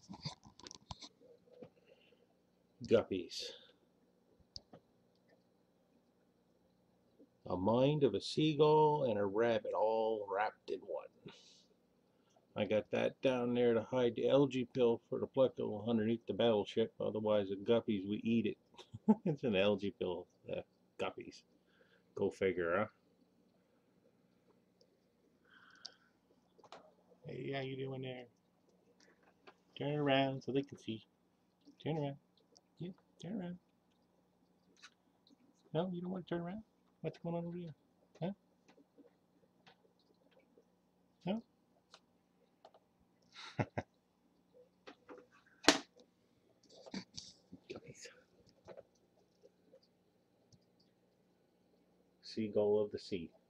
Guppies. A mind of a seagull and a rabbit all wrapped in one. I got that down there to hide the algae pill for the pleco underneath the battleship. Otherwise, the guppies would eat it. It's an algae pill. Guppies. Go figure, huh? Hey, how you doing there? Turn around so they can see. Turn around. Yeah, turn around. No, you don't want to turn around? What's going on over there? Huh? No? Guppies. Seagull of the sea.